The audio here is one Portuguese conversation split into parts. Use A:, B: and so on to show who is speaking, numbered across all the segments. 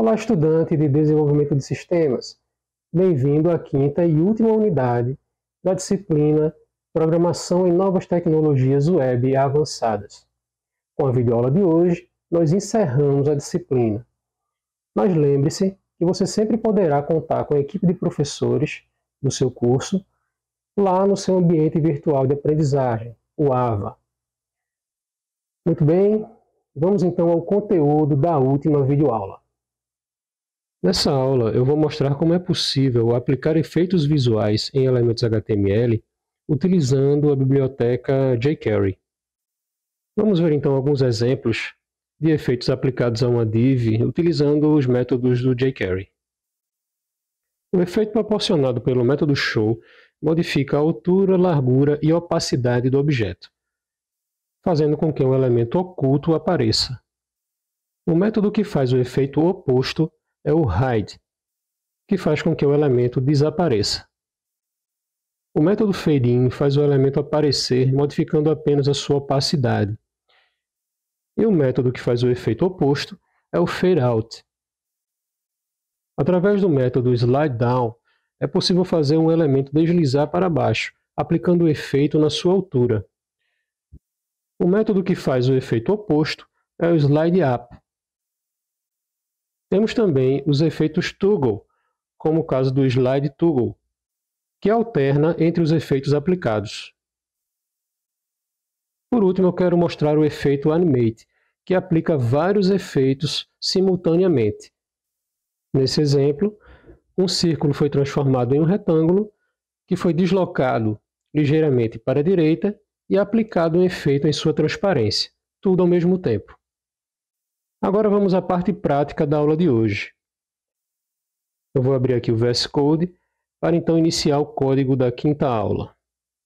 A: Olá, estudante de Desenvolvimento de Sistemas. Bem-vindo à quinta e última unidade da disciplina Programação em Novas Tecnologias Web Avançadas. Com a videoaula de hoje, nós encerramos a disciplina. Mas lembre-se que você sempre poderá contar com a equipe de professores do seu curso lá no seu ambiente virtual de aprendizagem, o AVA. Muito bem, vamos então ao conteúdo da última videoaula. Nessa aula, eu vou mostrar como é possível aplicar efeitos visuais em elementos HTML utilizando a biblioteca jQuery. Vamos ver então alguns exemplos de efeitos aplicados a uma div utilizando os métodos do jQuery. O efeito proporcionado pelo método show modifica a altura, largura e opacidade do objeto, fazendo com que um elemento oculto apareça. O método que faz o efeito oposto é o hide, que faz com que o elemento desapareça. O método fadeIn faz o elemento aparecer modificando apenas a sua opacidade. E o método que faz o efeito oposto é o fadeOut. Através do método slideDown, é possível fazer um elemento deslizar para baixo, aplicando o efeito na sua altura. O método que faz o efeito oposto é o slideUp. Temos também os efeitos toggle, como o caso do slide toggle, que alterna entre os efeitos aplicados. Por último, eu quero mostrar o efeito animate, que aplica vários efeitos simultaneamente. Nesse exemplo, um círculo foi transformado em um retângulo, que foi deslocado ligeiramente para a direita e aplicado um efeito em sua transparência, tudo ao mesmo tempo. Agora vamos à parte prática da aula de hoje. Eu vou abrir aqui o VS Code para então iniciar o código da quinta aula.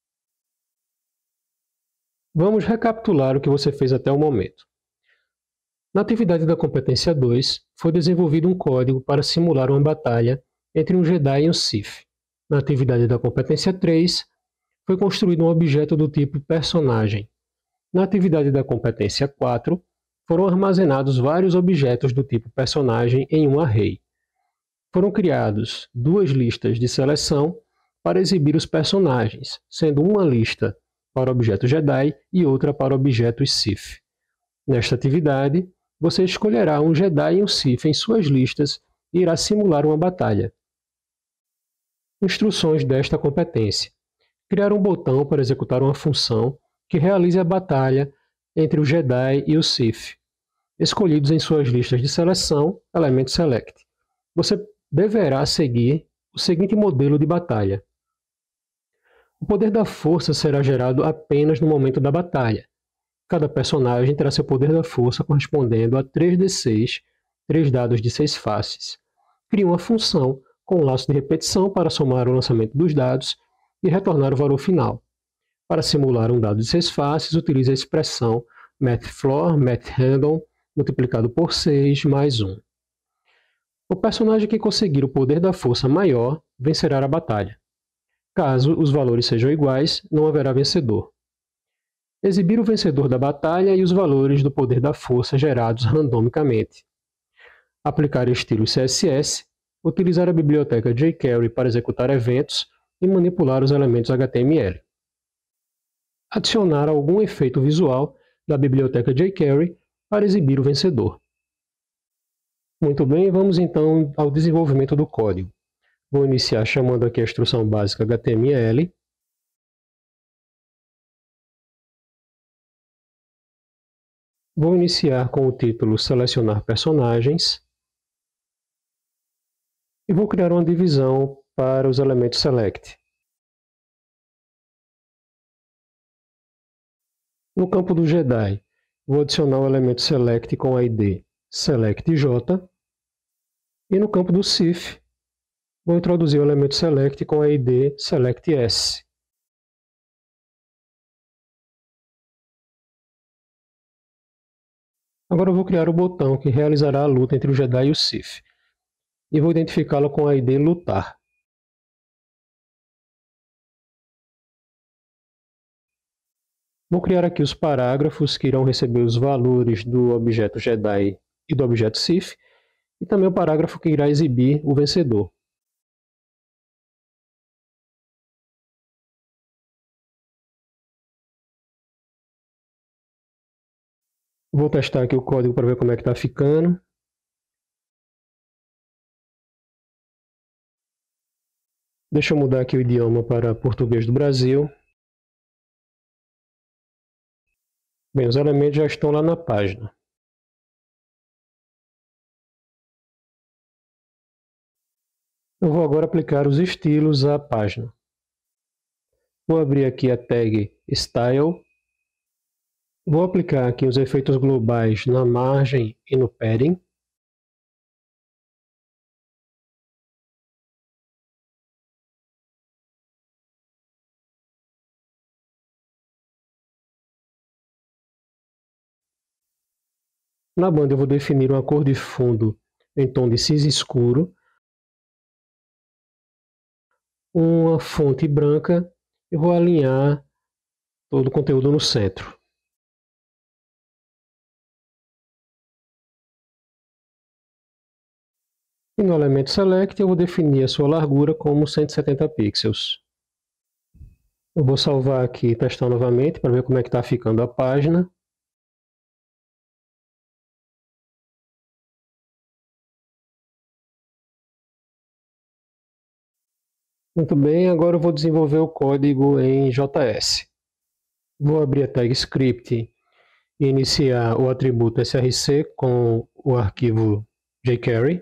A: Vamos recapitular o que você fez até o momento. Na atividade da competência 2, foi desenvolvido um código para simular uma batalha entre um Jedi e um Sith. Na atividade da competência 3, foi construído um objeto do tipo personagem. Na atividade da competência 4, foram armazenados vários objetos do tipo personagem em um array. Foram criados duas listas de seleção para exibir os personagens, sendo uma lista para o objeto Jedi e outra para objetos Sith. Nesta atividade, você escolherá um Jedi e um Sith em suas listas e irá simular uma batalha. Instruções desta competência: criar um botão para executar uma função que realize a batalha entre o Jedi e o Sith, escolhidos em suas listas de seleção, elemento select. Você deverá seguir o seguinte modelo de batalha. O poder da força será gerado apenas no momento da batalha. Cada personagem terá seu poder da força correspondendo a 3d6, 3 dados de 6 faces. Crie uma função com um laço de repetição para somar o lançamento dos dados e retornar o valor final. Para simular um dado de 6 faces, utilize a expressão mathFloor, mathRandom, multiplicado por 6 mais 1. O personagem que conseguir o poder da força maior vencerá a batalha. Caso os valores sejam iguais, não haverá vencedor. Exibir o vencedor da batalha e os valores do poder da força gerados randomicamente. Aplicar estilos CSS, utilizar a biblioteca jQuery para executar eventos e manipular os elementos HTML. Adicionar algum efeito visual da biblioteca jQuery para exibir o vencedor. Muito bem, vamos então ao desenvolvimento do código. Vou iniciar chamando aqui a instrução básica HTML. Vou iniciar com o título Selecionar personagens. E vou criar uma divisão para os elementos select. No campo do Jedi, vou adicionar o elemento select com a ID SelectJ. E no campo do Sith, vou introduzir o elemento select com a ID SelectS. Agora eu vou criar o botão que realizará a luta entre o Jedi e o Sith. E vou identificá-lo com a ID lutar. Vou criar aqui os parágrafos que irão receber os valores do objeto Jedi e do objeto Sith e também o parágrafo que irá exibir o vencedor. Vou testar aqui o código para ver como é que está ficando. Deixa eu mudar aqui o idioma para português do Brasil. Bem, os elementos já estão lá na página. Eu vou agora aplicar os estilos à página. Vou abrir aqui a tag Style. Vou aplicar aqui os efeitos globais na margem e no padding. Na banda eu vou definir uma cor de fundo em tom de cinza escuro, uma fonte branca e vou alinhar todo o conteúdo no centro. E no elemento Select eu vou definir a sua largura como 170 pixels. Eu vou salvar aqui e testar novamente para ver como é que está ficando a página. Muito bem, agora eu vou desenvolver o código em JS. Vou abrir a tag script e iniciar o atributo src com o arquivo jQuery.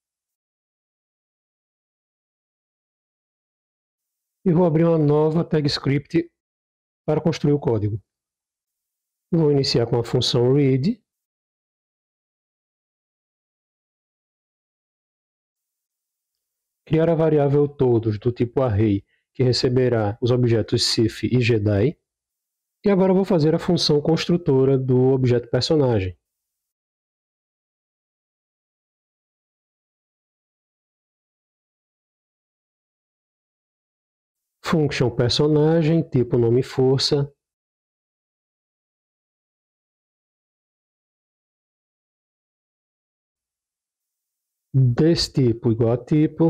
A: E vou abrir uma nova tag script para construir o código. Vou iniciar com a função read. Criar a variável todos do tipo array, que receberá os objetos Sif e Jedi. E agora vou fazer a função construtora do objeto personagem. Function personagem, tipo nome força. Destipo igual a tipo.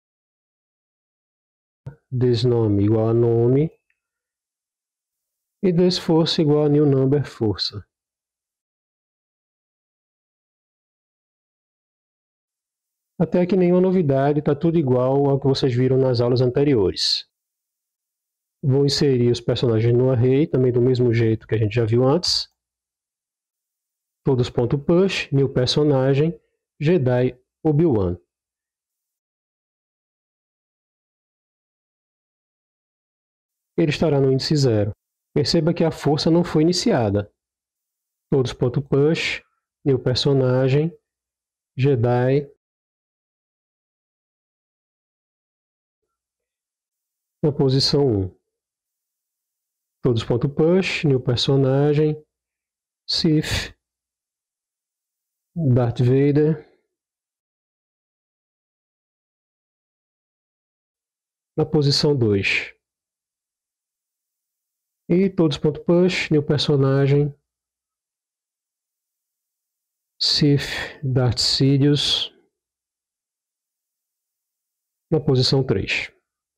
A: Desnome igual a nome. E desforça igual a newNumber força. Até aqui nenhuma novidade, está tudo igual ao que vocês viram nas aulas anteriores. Vou inserir os personagens no array, também do mesmo jeito que a gente já viu antes. Todos.push, new personagem, Jedi Obi-Wan. Ele estará no índice 0. Perceba que a força não foi iniciada. Todos.push, new personagem, Jedi. Na posição 1. Todos.push, new personagem, Sith, Darth Vader. Na posição 2. E todos.push, new personagem, Sith, Darth Sidious. Na posição 3.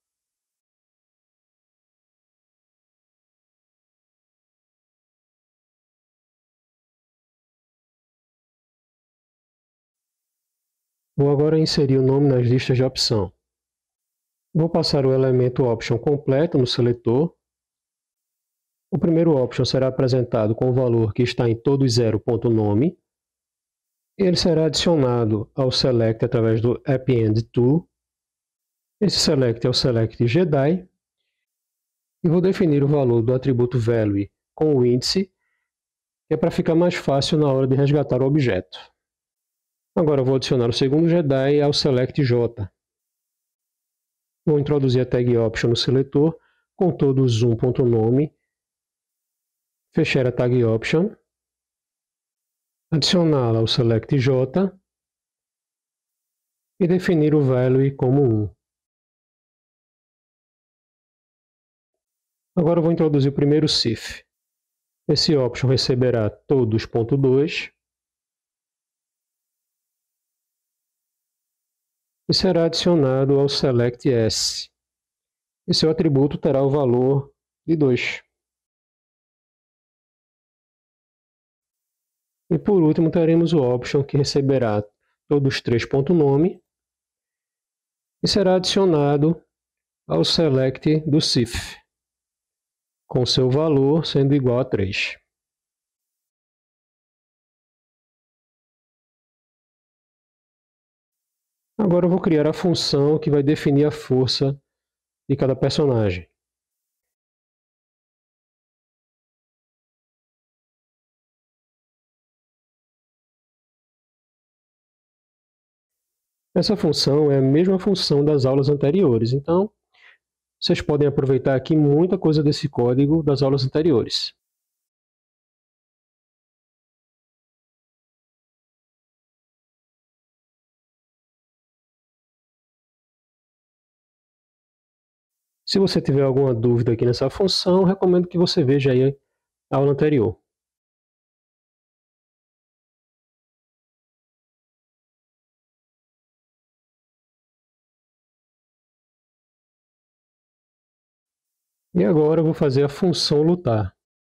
A: Vou agora inserir o nome nas listas de opção. Vou passar o elemento option completo no seletor. O primeiro option será apresentado com o valor que está em todos 0.nome. Ele será adicionado ao select através do append to. Esse select é o select Jedi. E vou definir o valor do atributo value com o índice, que é para ficar mais fácil na hora de resgatar o objeto. Agora vou adicionar o segundo Jedi ao select J. Vou introduzir a tag option no seletor com todos 1.nome. Fechar a tag option. Adicioná-la ao select J. E definir o value como 1. Agora vou introduzir o primeiro Sith. Esse option receberá todos.2. e será adicionado ao select S. E seu atributo terá o valor de 2. E por último teremos o option, que receberá todos 3.nome e será adicionado ao select do SIF, com seu valor sendo igual a 3. Agora eu vou criar a função que vai definir a força de cada personagem. Essa função é a mesma função das aulas anteriores, então vocês podem aproveitar aqui muita coisa desse código das aulas anteriores. Se você tiver alguma dúvida aqui nessa função, recomendo que você veja aí a aula anterior. E agora eu vou fazer a função lutar.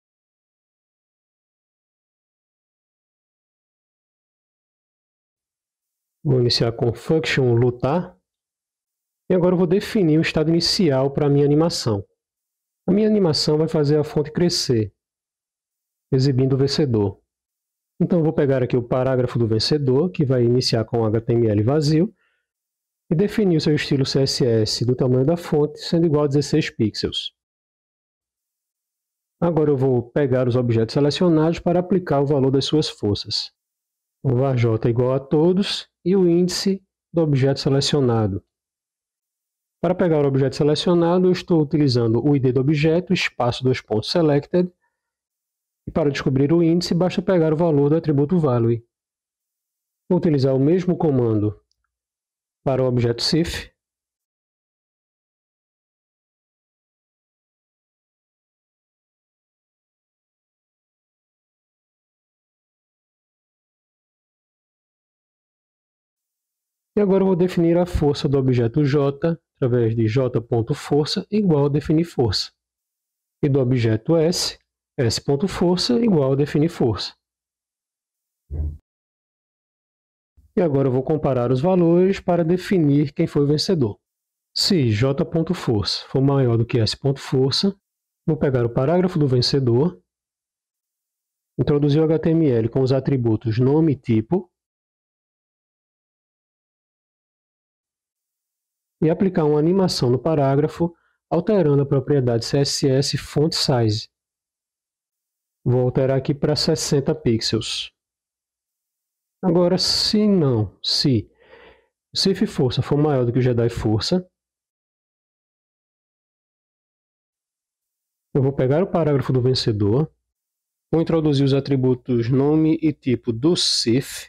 A: Vou iniciar com function lutar. E agora eu vou definir o estado inicial para a minha animação. A minha animação vai fazer a fonte crescer, exibindo o vencedor. Então eu vou pegar aqui o parágrafo do vencedor, que vai iniciar com HTML vazio, e definir o seu estilo CSS do tamanho da fonte, sendo igual a 16 pixels. Agora eu vou pegar os objetos selecionados para aplicar o valor das suas forças. O varj é igual a todos e o índice do objeto selecionado. Para pegar o objeto selecionado, eu estou utilizando o ID do objeto, espaço 2 pontos selected, e para descobrir o índice, basta pegar o valor do atributo value. Vou utilizar o mesmo comando para o objeto SIF. E agora eu vou definir a força do objeto J, através de j.força igual a definir força. E do objeto S, s.força igual a definir força. E agora eu vou comparar os valores para definir quem foi o vencedor. Se j.força for maior do que s.força, vou pegar o parágrafo do vencedor, introduzir o HTML com os atributos nome e tipo, e aplicar uma animação no parágrafo, alterando a propriedade CSS Font Size. Vou alterar aqui para 60 pixels. Agora, se SIF força for maior do que o Jedi força, eu vou pegar o parágrafo do vencedor, vou introduzir os atributos nome e tipo do SIF,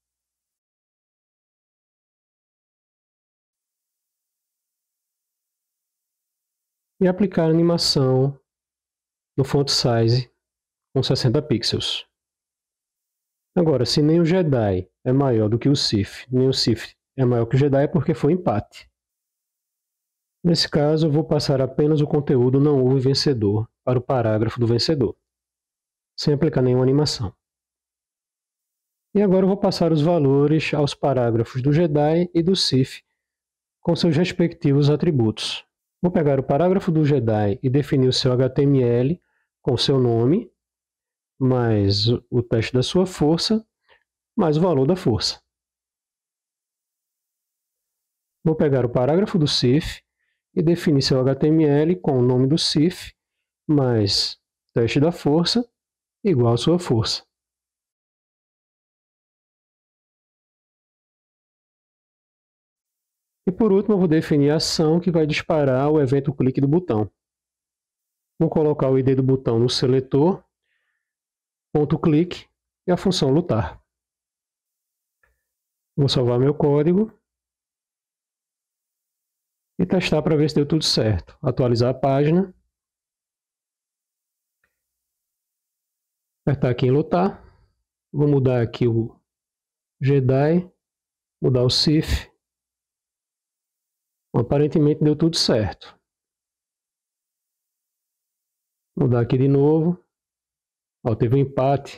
A: e aplicar a animação no font size com 60 pixels. Agora, se nem o Jedi é maior do que o SIF, nem o SIF é maior que o Jedi, é porque foi empate. Nesse caso, eu vou passar apenas o conteúdo não houve vencedor para o parágrafo do vencedor, sem aplicar nenhuma animação. E agora eu vou passar os valores aos parágrafos do Jedi e do SIF com seus respectivos atributos. Vou pegar o parágrafo do Jedi e definir o seu HTML com seu nome, mais o teste da sua força, mais o valor da força. Vou pegar o parágrafo do SIF e definir seu HTML com o nome do SIF, mais teste da força, igual a sua força. E por último, eu vou definir a ação que vai disparar o evento clique do botão. Vou colocar o ID do botão no seletor, ponto clique e a função lutar. Vou salvar meu código e testar para ver se deu tudo certo. Atualizar a página. Apertar aqui em lutar. Vou mudar aqui o Jedi, mudar o SIF Aparentemente deu tudo certo. Vou mudar aqui de novo. Ó, teve um empate.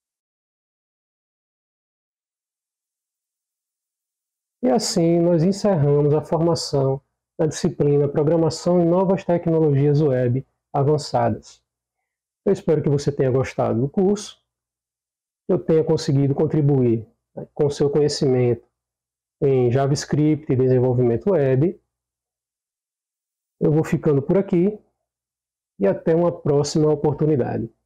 A: E assim nós encerramos a formação da disciplina Programação em Novas Tecnologias Web Avançadas. Eu espero que você tenha gostado do curso, que eu tenha conseguido contribuir com seu conhecimento em JavaScript e desenvolvimento web. Eu vou ficando por aqui e até uma próxima oportunidade.